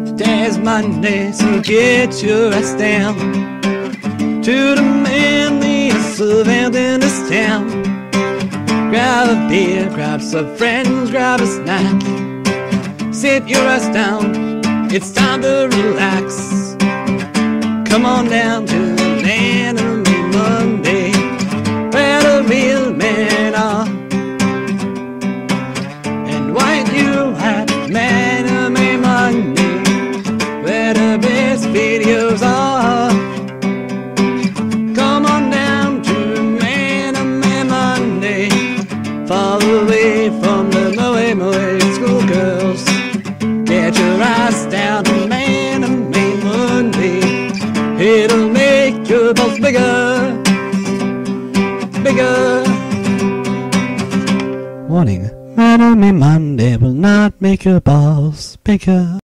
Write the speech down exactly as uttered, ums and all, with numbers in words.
Today's Monday, so get your ass down to the manliest event in this town. Grab a beer, grab some friends, grab a snack. Sit your ass down, it's time to relax. Come on down to Manime Monday, where the real men are. And why you at Manime Monday, where the best videos are. Come on down to Manime Monday, far away from the Moe Moe schoolgirls. Get your ass down to Manime Monday, it'll make your balls bigger, bigger. Warning, Manime Monday will not make your balls bigger.